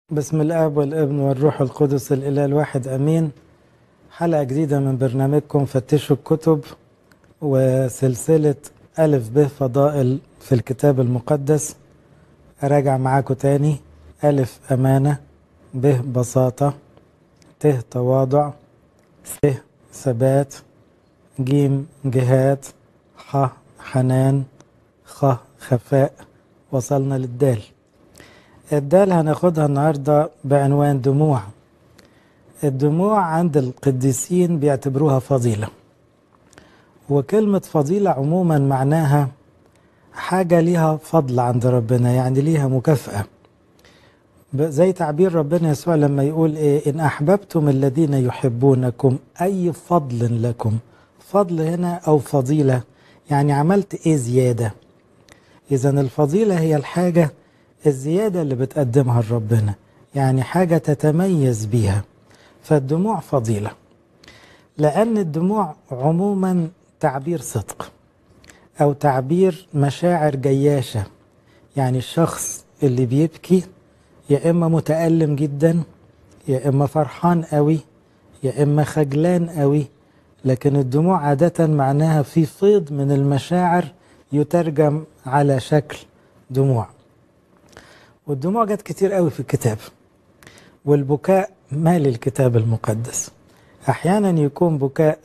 بسم الآب والابن والروح القدس الإله الواحد أمين. حلقة جديدة من برنامجكم فتشوا الكتب وسلسلة ألف ب فضائل في الكتاب المقدس. أراجع معاكم تاني: ألف أمانة، ب بساطة، ت تواضع، ث ثبات، جيم جهاد، ح حنان، خ خفاء. وصلنا للدال. الدال هناخدها النهاردة بعنوان دموع. الدموع عند القديسين بيعتبروها فضيلة، وكلمة فضيلة عموما معناها حاجة ليها فضل عند ربنا، يعني ليها مكافأة. زي تعبير ربنا يسوع لما يقول إيه: إن أحببتم الذين يحبونكم أي فضل لكم. فضل هنا أو فضيلة يعني عملت إيه زيادة. إذا الفضيلة هي الحاجة الزيادة اللي بتقدمها لربنا، يعني حاجة تتميز بيها. فالدموع فضيلة، لأن الدموع عموما تعبير صدق أو تعبير مشاعر جياشة. يعني الشخص اللي بيبكي يا إما متألم جدا، يا إما فرحان قوي، يا إما خجلان قوي. لكن الدموع عادة معناها في فيض من المشاعر يترجم على شكل دموع. والدموع جت كتير قوي في الكتاب، والبكاء مال الكتاب المقدس. أحيانا يكون بكاء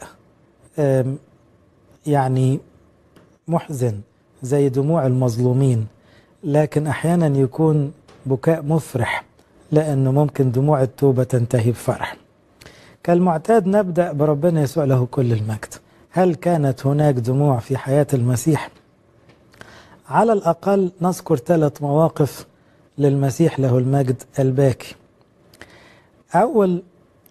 يعني محزن زي دموع المظلومين، لكن أحيانا يكون بكاء مفرح لأنه ممكن دموع التوبة تنتهي بفرح. كالمعتاد نبدأ بربنا يسوع له كل المجد. هل كانت هناك دموع في حياة المسيح؟ على الأقل نذكر 3 مواقف للمسيح له المجد الباكي. أول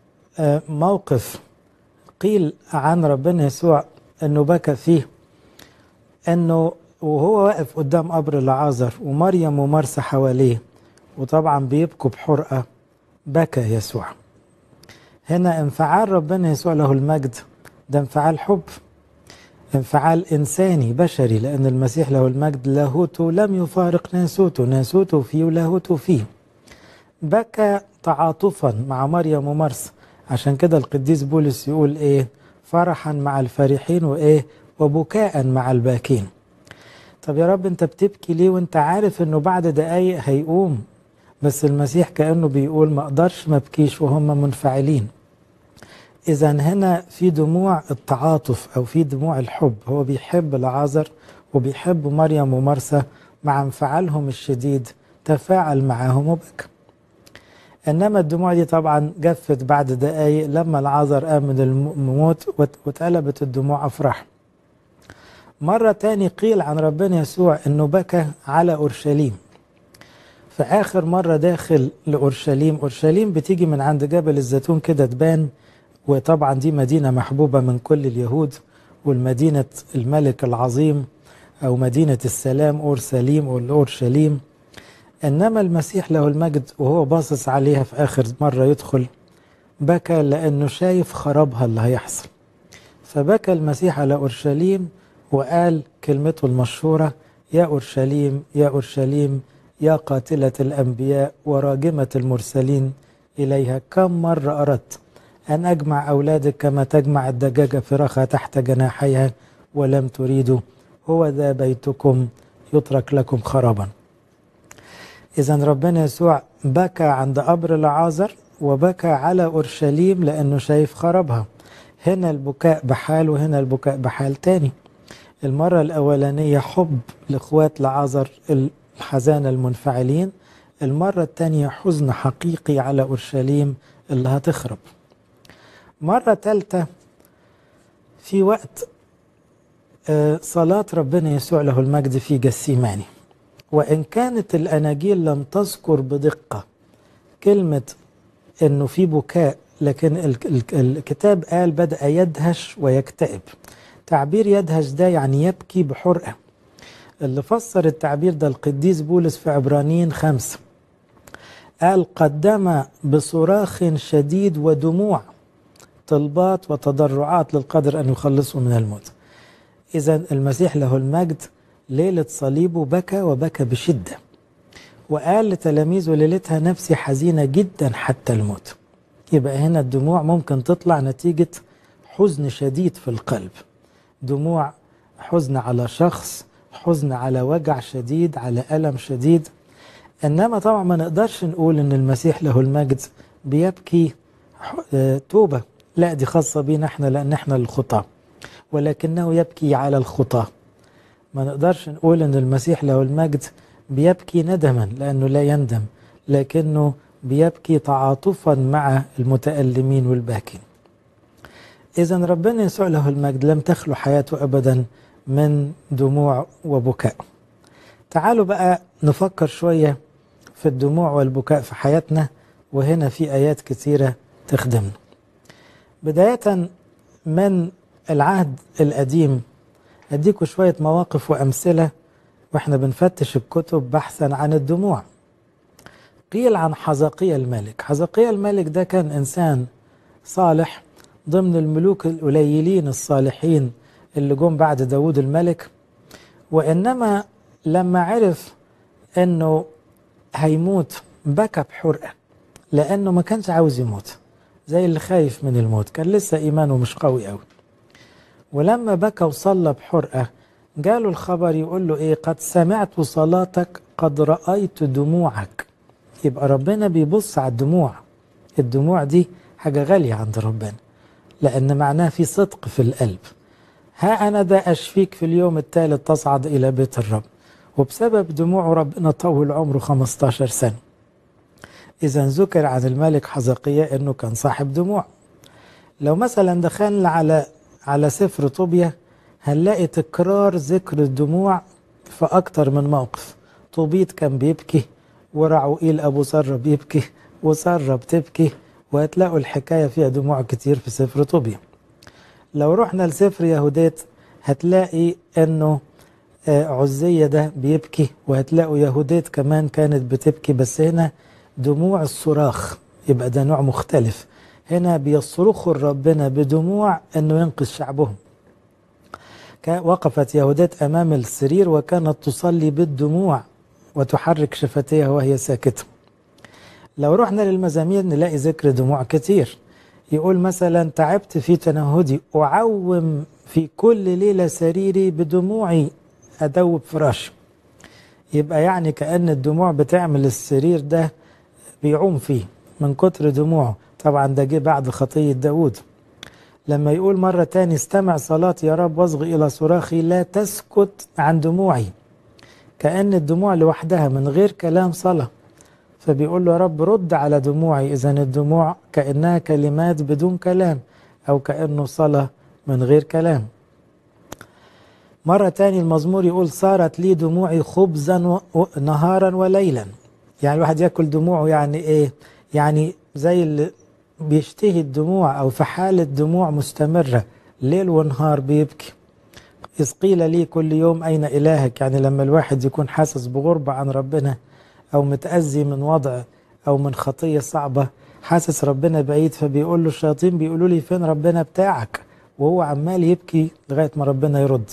موقف قيل عن ربنا يسوع أنه بكى فيه، أنه وهو واقف قدام قبر لعازر ومريم ومرسى حواليه وطبعا بيبكوا بحرقة، بكى يسوع. هنا انفعال ربنا يسوع له المجد ده انفعال حب، انفعال إنساني بشري، لأن المسيح له المجد لاهوته لم يفارق ناسوته، ناسوته فيه ولاهوته فيه. بكى تعاطفا مع مريم ومرسى. عشان كده القديس بولس يقول إيه: فرحا مع الفرحين وإيه وبكاء مع الباكين. طب يا رب انت بتبكي ليه وانت عارف انه بعد دقايق هيقوم؟ بس المسيح كأنه بيقول ما اقدرش ما بكيش وهم منفعلين. اذا هنا في دموع التعاطف او في دموع الحب. هو بيحب لعازر وبيحب مريم ومرسى، مع انفعالهم الشديد تفاعل معاهم وبكى. انما الدموع دي طبعا جفت بعد دقايق لما لعازر قام من الموت واتقلبت الدموع افراح. مرة تاني قيل عن ربنا يسوع انه بكى على اورشليم. في اخر مرة داخل لأورشليم، اورشليم بتيجي من عند جبل الزيتون كده تبان، وطبعا دي مدينة محبوبة من كل اليهود، والمدينة الملك العظيم او مدينة السلام اورسليم او اورشليم. انما المسيح له المجد وهو باصص عليها في اخر مرة يدخل بكى، لانه شايف خرابها اللي هيحصل. فبكى المسيح على اورشليم وقال كلمته المشهورة: يا أورشليم يا أورشليم يا قاتلة الأنبياء وراجمة المرسلين إليها، كم مرة أردت أن أجمع أولادك كما تجمع الدجاجة فراخها تحت جناحيها ولم تريدوا، هو ذا بيتكم يترك لكم خرابا. إذا ربنا يسوع بكى عند قبر لعازر وبكى على أورشليم لأنه شايف خرابها. هنا البكاء بحال وهنا البكاء بحال تاني. المرة الأولانية حب لإخوات لعازر الحزانة المنفعلين، المرة الثانية حزن حقيقي على أورشليم اللي هتخرب. مرة ثالثة في وقت صلاة ربنا يسوع له المجد في جسيماني. وإن كانت الأناجيل لم تذكر بدقة كلمة إنه في بكاء، لكن الكتاب قال بدأ يدهش ويكتئب. تعبير يدهش ده يعني يبكي بحرقة. اللي فسر التعبير ده القديس بولس في عبرانيين 5، قال قدم بصراخ شديد ودموع طلبات وتضرعات للقدر أن يخلصه من الموت. إذا المسيح له المجد ليلة صليبه بكى وبكى بشدة. وقال لتلاميذه ليلتها نفسي حزينة جدا حتى الموت. يبقى هنا الدموع ممكن تطلع نتيجة حزن شديد في القلب، دموع حزن على شخص، حزن على وجع شديد، على ألم شديد. إنما طبعا ما نقدرش نقول إن المسيح له المجد بيبكي توبة، لا دي خاصة بينا احنا لأن احنا الخطاة، ولكنه يبكي على الخطاة. ما نقدرش نقول إن المسيح له المجد بيبكي ندما لأنه لا يندم، لكنه بيبكي تعاطفا مع المتألمين والباكين. إذن ربنا يسوع له المجد لم تخلو حياته أبدا من دموع وبكاء. تعالوا بقى نفكر شوية في الدموع والبكاء في حياتنا، وهنا في آيات كثيرة تخدمنا. بداية من العهد القديم أديكم شوية مواقف وأمثلة وإحنا بنفتش الكتب بحثا عن الدموع. قيل عن حزقيا الملك. حزقيا الملك ده كان إنسان صالح ضمن الملوك القليلين الصالحين اللي جم بعد داود الملك، وإنما لما عرف أنه هيموت بكى بحرقة، لأنه ما كانش عاوز يموت، زي اللي خايف من الموت، كان لسه إيمانه مش قوي قوي. ولما بكى وصلى بحرقة جاله الخبر يقول له إيه؟ قد سمعت صلاتك، قد رأيت دموعك. يبقى ربنا بيبص على الدموع. الدموع دي حاجة غالية عند ربنا، لأن معناه في صدق في القلب. ها أنا ده أشفيك في اليوم الثالث تصعد إلى بيت الرب. وبسبب دموعه ربنا طول عمره 15 سنة. إذا ذكر عن الملك حزقيا أنه كان صاحب دموع. لو مثلا دخلنا على سفر طوبيا هنلاقي تكرار ذكر الدموع في أكتر من موقف. طوبيت كان بيبكي، ورعوئيل أبو سرة بيبكي، وسرة بتبكي، وهتلاقوا الحكاية فيها دموع كتير في سفر طوبيا. لو رحنا لسفر يهوديت هتلاقي أنه عزية ده بيبكي، وهتلاقوا يهوديت كمان كانت بتبكي، بس هنا دموع الصراخ، يبقى ده نوع مختلف. هنا بيصرخوا ربنا بدموع أنه ينقذ شعبهم. وقفت يهوديت أمام السرير وكانت تصلي بالدموع وتحرك شفتيها وهي ساكتة. لو رحنا للمزامير نلاقي ذكر دموع كتير. يقول مثلا تعبت في تنهدي، أعوم في كل ليلة سريري بدموعي أدوب فراشي. يبقى يعني كأن الدموع بتعمل السرير ده بيعوم فيه من كتر دموعه. طبعا ده جه بعد خطية داود. لما يقول مرة تاني استمع صلاتي يا رب واصغي إلى صراخي لا تسكت عن دموعي. كأن الدموع لوحدها من غير كلام صلاة، فبيقول له يا رب رد على دموعي. إذن الدموع كأنها كلمات بدون كلام، أو كأنه صلاة من غير كلام. مرة تاني المزمور يقول صارت لي دموعي خبزا نهارا وليلا. يعني الواحد يأكل دموعه يعني إيه؟ يعني زي اللي بيشتهي الدموع أو في حالة دموع مستمرة ليل ونهار بيبكي. إذ قيل لي كل يوم أين إلهك؟ يعني لما الواحد يكون حاسس بغربة عن ربنا أو متأذي من وضع أو من خطية صعبة، حاسس ربنا بعيد، فبيقول له الشياطين بيقولوا لي فين ربنا بتاعك؟ وهو عمال يبكي لغاية ما ربنا يرد.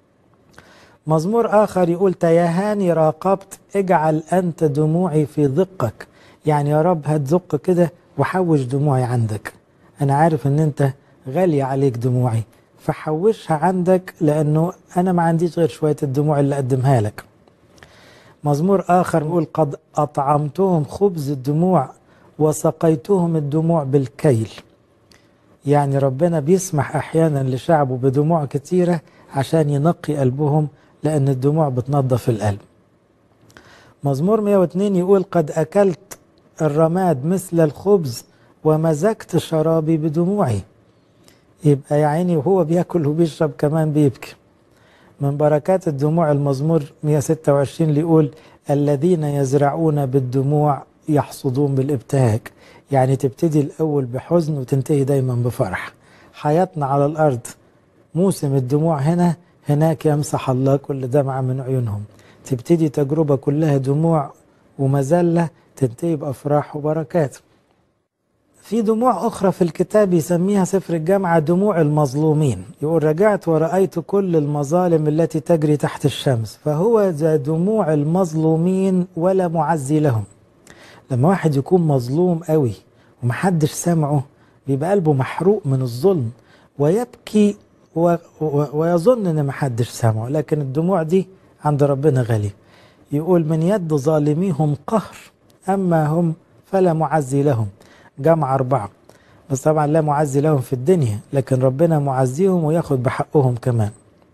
مزمور آخر يقول تيهاني راقبت اجعل أنت دموعي في ضقك. يعني يا رب هتزق كده وحوش دموعي عندك. أنا عارف أن أنت غالي عليك دموعي، فحوشها عندك لأنه أنا ما عنديش غير شوية الدموع اللي أقدمها لك. مزمور آخر يقول قد أطعمتهم خبز الدموع وسقيتهم الدموع بالكيل. يعني ربنا بيسمح أحيانا لشعبه بدموع كتيرة عشان ينقي قلبهم، لأن الدموع بتنظف القلب. مزمور 102 يقول قد أكلت الرماد مثل الخبز ومزجت شرابي بدموعي. يبقى يا عيني وهو بياكل وبيشرب كمان بيبكي. من بركات الدموع المزمور 126 اللي يقول الذين يزرعون بالدموع يحصدون بالابتهاج. يعني تبتدي الأول بحزن وتنتهي دايما بفرح. حياتنا على الأرض موسم الدموع هنا، هناك يمسح الله كل دمعة من عيونهم. تبتدي تجربة كلها دموع ومذلة، تنتهي بأفراح وبركات. في دموع أخرى في الكتاب يسميها سفر الجامعة دموع المظلومين، يقول رجعت ورأيت كل المظالم التي تجري تحت الشمس، فهو ذا دموع المظلومين ولا معزي لهم. لما واحد يكون مظلوم قوي ومحدش سمعه بيبقى قلبه محروق من الظلم ويبكي ويظن ان محدش سمعه، لكن الدموع دي عند ربنا غالية. يقول من يد ظالميهم قهر، أما هم فلا معزي لهم. جمع 4. بس طبعا لا معزي لهم في الدنيا، لكن ربنا معزيهم وياخد بحقهم كمان.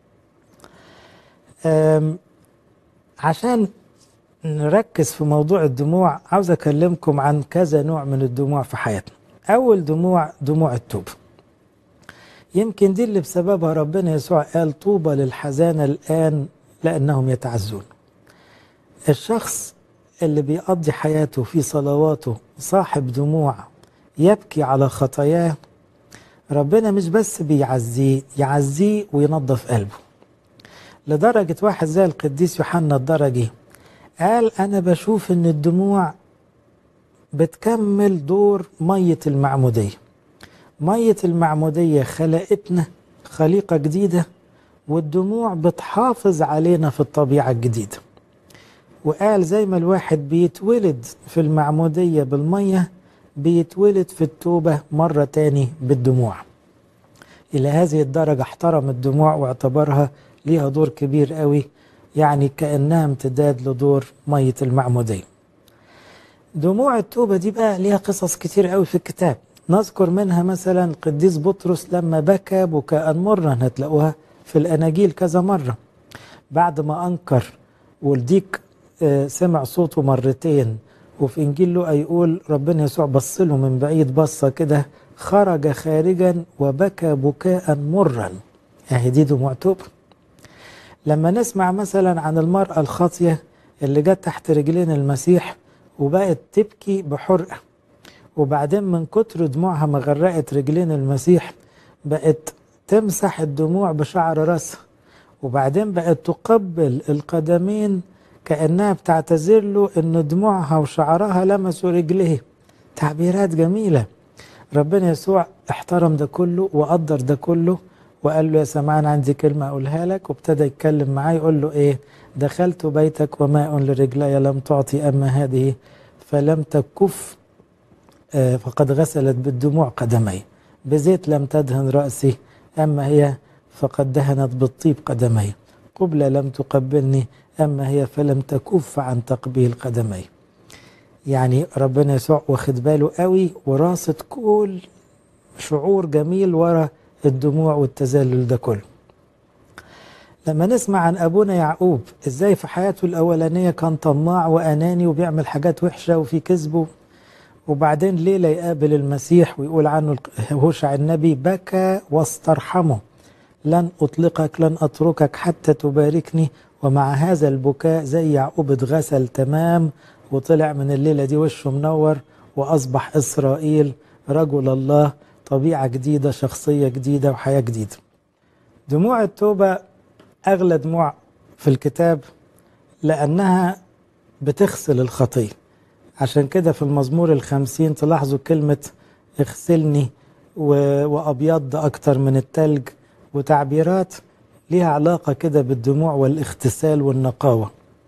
عشان نركز في موضوع الدموع عاوز أكلمكم عن كذا نوع من الدموع في حياتنا. أول دموع التوبة. يمكن دي اللي بسببها ربنا يسوع قال طوبى للحزانة الآن لأنهم يتعزون. الشخص اللي بيقضي حياته في صلواته صاحب دموع يبكي على خطاياه، ربنا مش بس يعزيه وينظف قلبه. لدرجة واحد زي القديس يوحنا الدرجي قال أنا بشوف إن الدموع بتكمل دور مية المعمودية. مية المعمودية خلقتنا خليقة جديدة، والدموع بتحافظ علينا في الطبيعة الجديدة. وقال زي ما الواحد بيتولد في المعمودية بالمية بيتولد في التوبة مرة تاني بالدموع. إلى هذه الدرجة احترم الدموع واعتبرها ليها دور كبير قوي، يعني كأنها امتداد لدور مية المعمودية. دموع التوبة دي بقى ليها قصص كتير قوي في الكتاب، نذكر منها مثلا القديس بطرس لما بكى بكاء مرة، هتلاقوها في الأناجيل كذا مرة. بعد ما أنكر والديك سمع صوته مرتين، وفي إنجيل لوقا يقول ربنا يسوع بصله من بعيد بصة كده، خرج خارجا وبكى بكاء مرا. اهي دي دموع توبة. لما نسمع مثلا عن المرأة الخاطية اللي جت تحت رجلين المسيح وبقت تبكي بحرقة، وبعدين من كتر دموعها ما غرقت رجلين المسيح بقت تمسح الدموع بشعر راسها، وبعدين بقت تقبل القدمين كأنها بتعتذر له ان دموعها وشعرها لمسوا رجليه. تعبيرات جميلة. ربنا يسوع احترم ده كله وقدر ده كله وقال له يا سمعان عندي كلمة أقولها لك، وابتدى يتكلم معاه يقول له إيه؟ دخلت بيتك وماء لرجلي لم تعطي، أما هذه فلم تكف فقد غسلت بالدموع قدمي، بزيت لم تدهن رأسي، أما هي فقد دهنت بالطيب قدمي، قبلة لم تقبلني، أما هي فلم تكف عن تقبيل قدمي. يعني ربنا يسوع واخد باله قوي وراصد كل شعور جميل ورا الدموع والتذلل ده كله. لما نسمع عن أبونا يعقوب إزاي في حياته الأولانية كان طماع وأناني وبيعمل حاجات وحشة وفي كذبه، وبعدين ليلة يقابل المسيح ويقول عنه هوشع النبي بكى واسترحمه، لن أطلقك لن أتركك حتى تباركني. ومع هذا البكاء زي يعقوب اتغسل تمام وطلع من الليلة دي وشه منور وأصبح إسرائيل رجل الله، طبيعة جديدة، شخصية جديدة، وحياة جديدة. دموع التوبة أغلى دموع في الكتاب لأنها بتغسل الخطية. عشان كده في المزمور 50 تلاحظوا كلمة اغسلني وأبيض أكتر من التلج، وتعبيرات ليها علاقة كده بالدموع والاغتسال والنقاوة.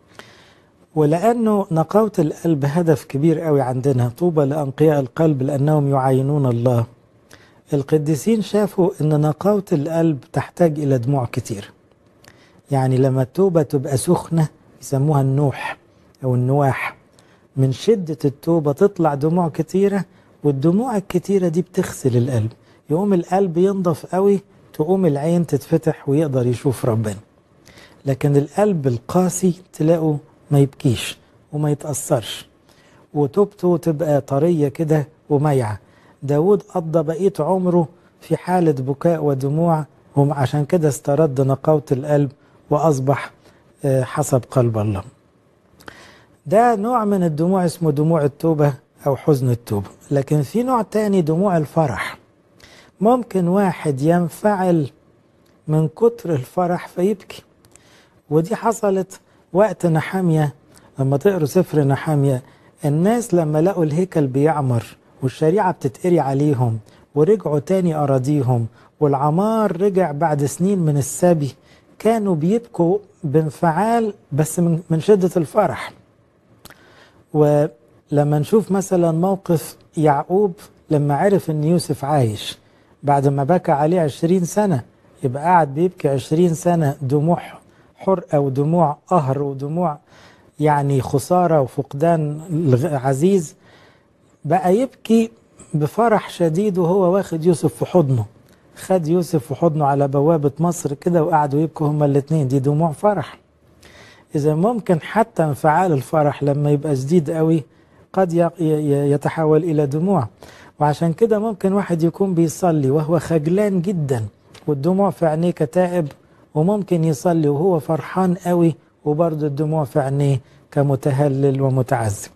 ولأنه نقاوة القلب هدف كبير قوي عندنا، طوبى لأنقياء القلب لأنهم يعاينون الله. القديسين شافوا أن نقاوة القلب تحتاج إلى دموع كتير. يعني لما التوبة تبقى سخنة يسموها النوح أو النواح، من شدة التوبة تطلع دموع كتيرة، والدموع الكتيرة دي بتغسل القلب، يقوم القلب ينضف قوي، تقوم العين تتفتح ويقدر يشوف ربنا. لكن القلب القاسي تلاقوا ما يبكيش وما يتأثرش، وتوبته تبقى طرية كده وميعة. داود قضى بقية عمره في حالة بكاء ودموع، عشان كده استرد نقاوة القلب وأصبح حسب قلب الله. ده نوع من الدموع اسمه دموع التوبة أو حزن التوبة. لكن في نوع تاني دموع الفرح. ممكن واحد ينفعل من كتر الفرح فيبكي، ودي حصلت وقت نحمية. لما تقروا سفر نحمية الناس لما لقوا الهيكل بيعمر والشريعة بتتقري عليهم ورجعوا تاني أراضيهم، والعمار رجع بعد سنين من السبي، كانوا بيبكوا بانفعال بس من شدة الفرح. ولما نشوف مثلا موقف يعقوب لما عرف ان يوسف عايش بعد ما بكى عليه 20 سنة، يبقى قاعد بيبكي 20 سنة دموع حرقة ودموع قهر ودموع يعني خسارة وفقدان عزيز، بقى يبكي بفرح شديد وهو واخد يوسف في حضنه. خد يوسف في حضنه على بوابة مصر كده وقعدوا يبكوا هما الاتنين، دي دموع فرح. إذا ممكن حتى انفعال الفرح لما يبقى شديد قوي قد يتحول إلى دموع. وعشان كده ممكن واحد يكون بيصلي وهو خجلان جدا والدموع في عينيه كتائب، وممكن يصلي وهو فرحان قوي وبرضه الدموع في عينيه كمتهلل ومتعذب.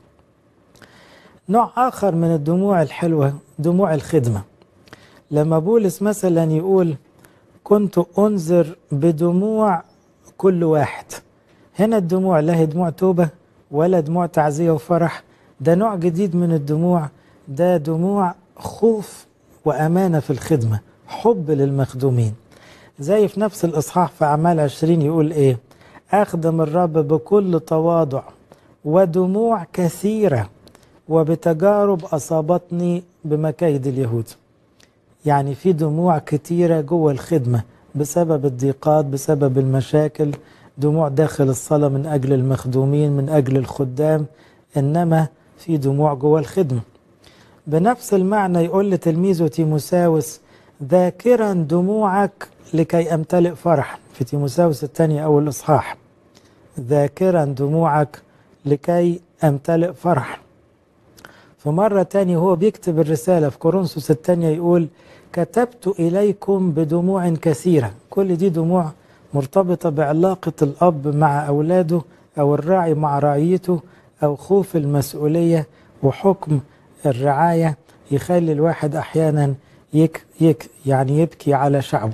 نوع آخر من الدموع الحلوة دموع الخدمة. لما بولس مثلا يقول كنت أنذر بدموع كل واحد، هنا الدموع لا هي دموع توبة ولا دموع تعزية وفرح، ده نوع جديد من الدموع، ده دموع خوف وأمانة في الخدمة، حب للمخدومين. زي في نفس الإصحاح في أعمال 20 يقول إيه؟ أخدم الرب بكل تواضع ودموع كثيرة وبتجارب أصابتني بمكايد اليهود. يعني في دموع كتيرة جوه الخدمة بسبب الضيقات، بسبب المشاكل، دموع داخل الصلاة من أجل المخدومين، من أجل الخدام، إنما في دموع جوه الخدمة. بنفس المعنى يقول لتلميذه تيموساوس ذاكرا دموعك لكي أمتلئ فرح، في تيموساوس الثانية أول إصحاح، ذاكرا دموعك لكي أمتلئ فرح. في مرة تانية هو بيكتب الرسالة في كورنثوس الثانية يقول كتبت إليكم بدموع كثيرة. كل دي دموع مرتبطة بعلاقة الأب مع أولاده أو الراعي مع رعيته أو خوف المسؤولية وحكم الرعاية، يخلي الواحد أحيانا يعني يبكي على شعبه.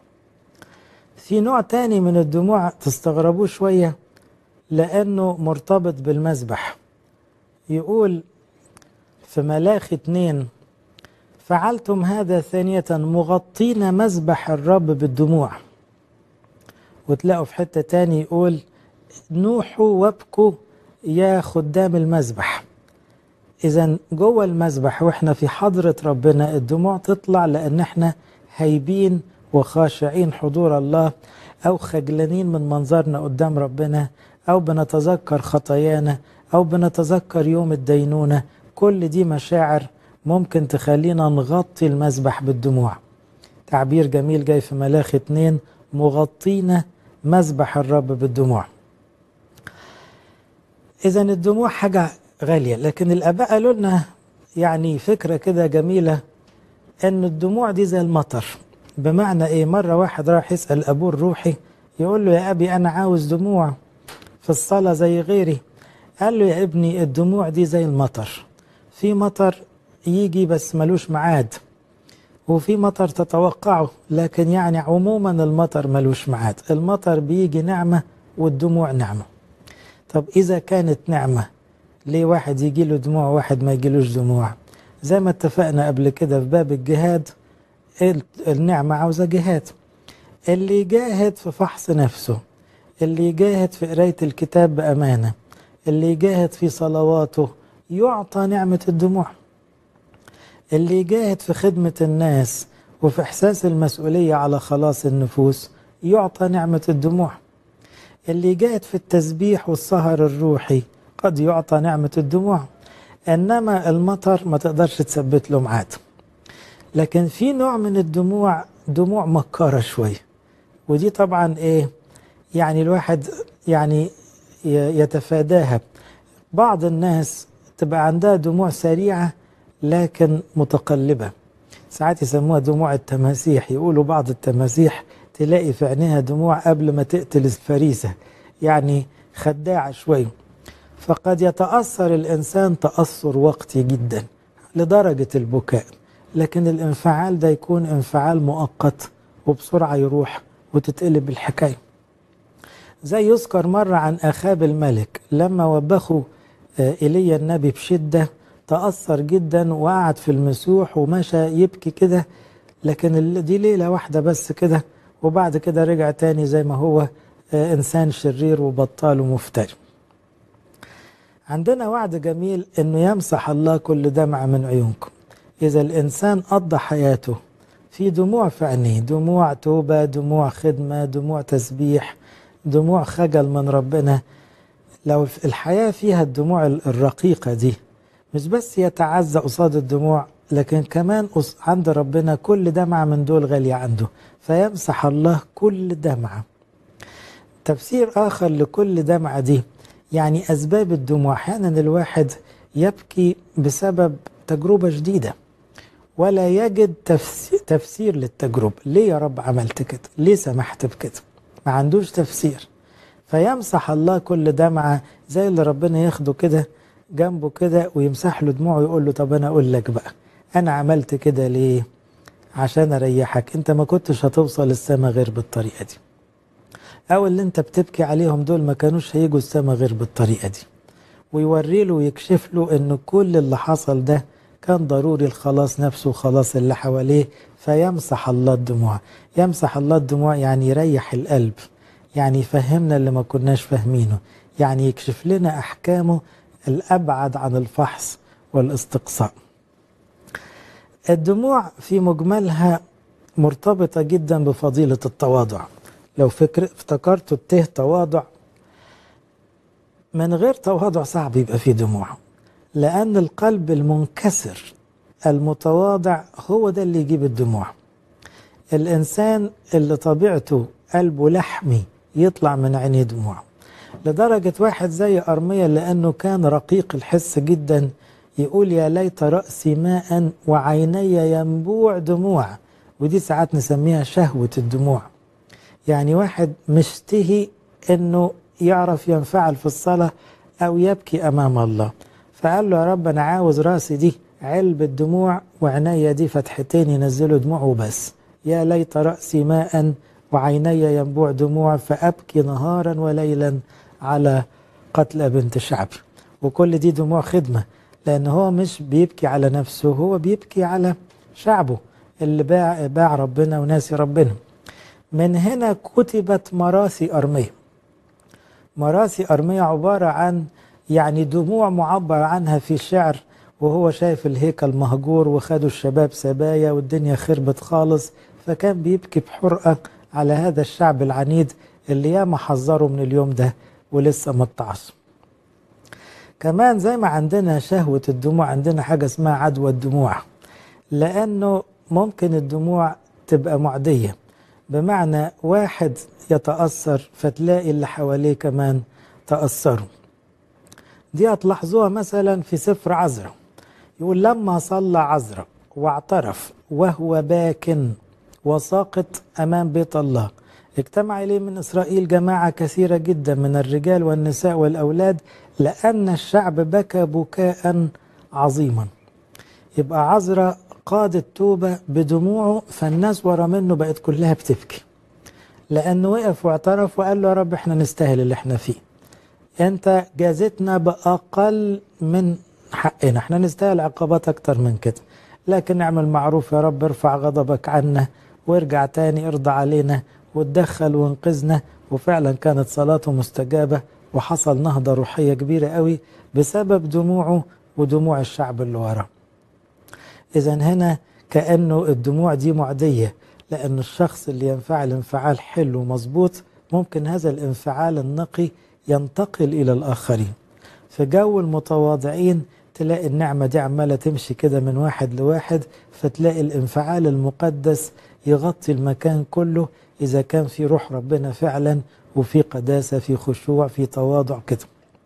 في نوع تاني من الدموع تستغربوه شوية لأنه مرتبط بالمذبح. يقول في ملاخي 2 فعلتم هذا ثانية مغطين مذبح الرب بالدموع. وتلاقوا في حتة تاني يقول نوحوا وابكوا يا خدام المذبح. إذا جوه المذبح وإحنا في حضرة ربنا الدموع تطلع لأن إحنا هايبين وخاشعين حضور الله، أو خجلانين من منظرنا قدام ربنا، أو بنتذكر خطايانا، أو بنتذكر يوم الدينونة. كل دي مشاعر ممكن تخلينا نغطي المذبح بالدموع. تعبير جميل جاي في ملاخي 2 مغطينا مذبح الرب بالدموع. إذا الدموع حاجة غالية، لكن الآباء قالوا لنا يعني فكرة كده جميلة أن الدموع دي زي المطر. بمعنى إيه؟ مرة واحد راح يسأل أبوه الروحي يقول له يا أبي أنا عاوز دموع في الصلاة زي غيري. قال له يا ابني الدموع دي زي المطر، في مطر يجي بس ملوش معاد، وفي مطر تتوقعه لكن يعني عموما المطر ملوش معاد. المطر بيجي نعمة والدموع نعمة. طب إذا كانت نعمة ليه واحد يجي له دموع وواحد ما يجيلوش دموع؟ زي ما اتفقنا قبل كده في باب الجهاد، النعمة عاوزة جهاد. اللي يجاهد في فحص نفسه، اللي يجاهد في قراية الكتاب بأمانة، اللي يجاهد في صلواته يعطى نعمة الدموع. اللي يجاهد في خدمة الناس وفي إحساس المسؤولية على خلاص النفوس يعطى نعمة الدموع. اللي يجاهد في التسبيح والسهر الروحي قد يعطى نعمة الدموع. إنما المطر ما تقدرش تثبت له ميعاد. لكن في نوع من الدموع دموع مكارة شوية، ودي طبعا إيه يعني الواحد يعني يتفاداها. بعض الناس تبقى عندها دموع سريعة لكن متقلبة، ساعات يسموها دموع التماسيح. يقولوا بعض التماسيح تلاقي في عينيها دموع قبل ما تقتل الفريسة، يعني خداعة شوية. فقد يتأثر الإنسان تأثر وقتي جدا لدرجة البكاء، لكن الانفعال ده يكون انفعال مؤقت وبسرعة يروح وتتقلب الحكاية. زي يذكر مرة عن أخاب الملك لما وبخوا إيليا النبي بشدة تأثر جدا وقعد في المسوح ومشى يبكي كده، لكن دي ليلة واحدة بس كده، وبعد كده رجع تاني زي ما هو إنسان شرير وبطال ومفتري. عندنا وعد جميل إنه يمسح الله كل دمعة من عيونكم. إذا الإنسان قضى حياته في دموع في عينيه، دموع توبة، دموع خدمة، دموع تسبيح، دموع خجل من ربنا، لو الحياة فيها الدموع الرقيقة دي، مش بس يتعزى قصاد الدموع، لكن كمان عند ربنا كل دمعة من دول غالية عنده، فيمسح الله كل دمعة. تفسير آخر لكل دمعة دي يعني أسباب الدموع. أحيانا الواحد يبكي بسبب تجربة جديدة ولا يجد تفسير للتجربة. ليه يا رب عملت كده؟ ليه سمحت بكده؟ ما عندوش تفسير، فيمسح الله كل دمعة، زي اللي ربنا ياخده كده جنبه كده ويمسح له دموعه ويقول له طب أنا أقول لك بقى أنا عملت كده ليه؟ عشان أريحك. أنت ما كنتش هتوصل السما غير بالطريقة دي، أو اللي أنت بتبكي عليهم دول ما كانوش هيجوا السما غير بالطريقة دي، ويوري له ويكشف له أن كل اللي حصل ده كان ضروري الخلاص نفسه وخلاص اللي حواليه. فيمسح الله الدموع. يمسح الله الدموع يعني يريح القلب، يعني يفهمنا اللي ما كناش فاهمينه، يعني يكشف لنا أحكامه الأبعد عن الفحص والاستقصاء. الدموع في مجملها مرتبطة جدا بفضيلة التواضع. لو افتكرتوا تواضع، من غير تواضع صعب يبقى فيه دموع، لأن القلب المنكسر المتواضع هو ده اللي يجيب الدموع. الإنسان اللي طبيعته قلبه لحمي يطلع من عينيه دموع، لدرجة واحد زي أرميا لأنه كان رقيق الحس جدا يقول يا ليت رأسي ماء وعيني ينبوع دموع. ودي ساعات نسميها شهوة الدموع، يعني واحد مشتهي أنه يعرف ينفعل في الصلاة أو يبكي أمام الله، فقال له يا رب أنا عاوز راسي دي علبة دموع وعناية دي فتحتين ينزلوا دموع وبس. يا ليت رأسي ماء وعيني ينبوع دموع فأبكي نهارا وليلا على قتل بنت شعبي. وكل دي دموع خدمة، لأن هو مش بيبكي على نفسه، هو بيبكي على شعبه اللي باع ربنا وناسي ربنا. من هنا كتبت مراسي أرميا. مراسي أرميا عبارة عن يعني دموع معبر عنها في شعر، وهو شايف الهيكل مهجور وخدوا الشباب سبايا والدنيا خربت خالص، فكان بيبكي بحرقة على هذا الشعب العنيد اللي ياما حذروا من اليوم ده ولسه ما اتعصوا. كمان زي ما عندنا شهوة الدموع، عندنا حاجة اسمها عدوى الدموع، لأنه ممكن الدموع تبقى معدية، بمعنى واحد يتأثر فتلاقي اللي حواليه كمان تأثروا. دي هتلاحظوها مثلا في سفر عزرا، يقول لما صلى عزرا واعترف وهو باك وساقط أمام بيت الله اجتمع إليه من إسرائيل جماعة كثيرة جدا من الرجال والنساء والأولاد، لأن الشعب بكى بكاء عظيما. يبقى عزرا قاد التوبة بدموعه، فالناس ورا منه بقت كلها بتبكي، لأنه وقف واعترف وقال له يا رب احنا نستاهل اللي احنا فيه، انت جازتنا بأقل من حقنا، احنا نستاهل عقوبات اكتر من كده، لكن اعمل معروف يا رب، ارفع غضبك عنا وارجع تاني ارضى علينا وتدخل وانقذنا. وفعلا كانت صلاته مستجابة وحصل نهضة روحية كبيرة قوي بسبب دموعه ودموع الشعب اللي وراه. إذا هنا كأنه الدموع دي معدية، لأن الشخص اللي ينفعل انفعال حلو ومظبوط ممكن هذا الانفعال النقي ينتقل إلى الآخرين. في جو المتواضعين تلاقي النعمة دي عمالة تمشي كده من واحد لواحد، فتلاقي الانفعال المقدس يغطي المكان كله إذا كان في روح ربنا فعلا وفي قداسة، في خشوع، في تواضع كده.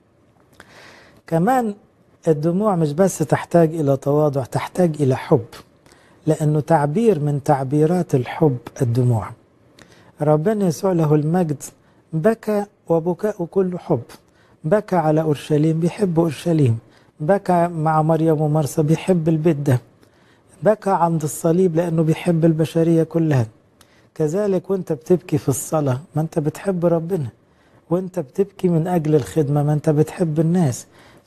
كمان الدموع مش بس تحتاج إلى تواضع، تحتاج إلى حب، لأنه تعبير من تعبيرات الحب الدموع. ربنا يسوع له المجد بكى وبكاء كله حب، بكى على أورشليم، بيحب أورشليم، بكى مع مريم ومرسى، بيحب البيت ده، بكى عند الصليب لأنه بيحب البشرية كلها. كذلك وانت بتبكي في الصلاة ما انت بتحب ربنا، وانت بتبكي من أجل الخدمة ما انت بتحب الناس.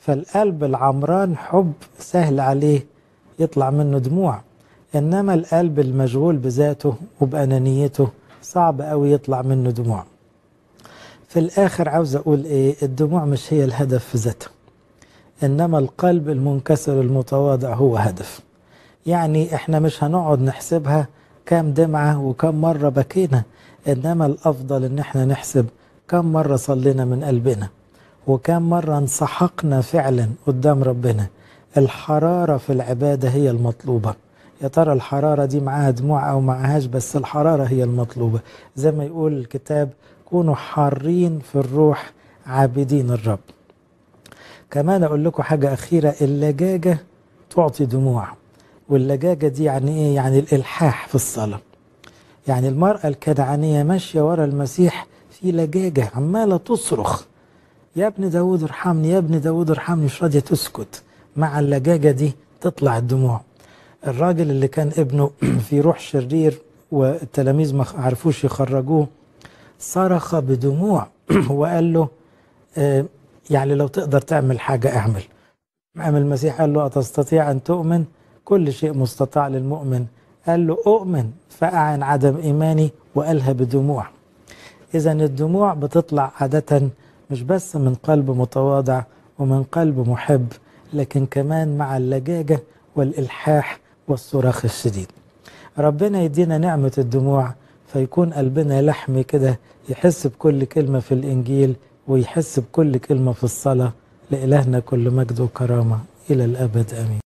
فالقلب العمران حب سهل عليه يطلع منه دموع، إنما القلب المشغول بذاته وبأنانيته صعب قوي يطلع منه دموع. في الآخر عاوز أقول إيه؟ الدموع مش هي الهدف في ذاته، إنما القلب المنكسر المتواضع هو هدف. يعني إحنا مش هنقعد نحسبها كام دمعة وكم مرة بكينا، إنما الأفضل إن إحنا نحسب كم مرة صلينا من قلبنا وكم مرة انسحقنا فعلا قدام ربنا. الحرارة في العبادة هي المطلوبة. يا ترى الحرارة دي معاها دموع أو معاهاش، بس الحرارة هي المطلوبة. زي ما يقول الكتاب كونوا حارين في الروح عابدين الرب. كمان أقول لكم حاجة أخيرة، اللجاجة تعطي دموع. واللجاجة دي يعني إيه؟ يعني الإلحاح في الصلاة. يعني المرأة الكنعانية ماشية ورا المسيح في لجاجة، عمالة تصرخ يا ابن داود ارحمني يا ابن داود ارحمني، مش راضية تسكت. مع اللجاجة دي تطلع الدموع. الراجل اللي كان ابنه في روح شرير والتلاميذ ما عرفوش يخرجوه صرخ بدموع وقال له يعني لو تقدر تعمل حاجة اعمل. المسيح قال له أتستطيع أن تؤمن؟ كل شيء مستطاع للمؤمن. قال له أؤمن، فأعن عدم إيماني، وقالها بدموع. إذا الدموع بتطلع عادة مش بس من قلب متواضع ومن قلب محب، لكن كمان مع اللجاجة والإلحاح والصراخ الشديد. ربنا يدينا نعمة الدموع، فيكون قلبنا لحمي كده يحس بكل كلمة في الإنجيل ويحس بكل كلمة في الصلاة. لإلهنا كل مجد وكرامة إلى الأبد آمين.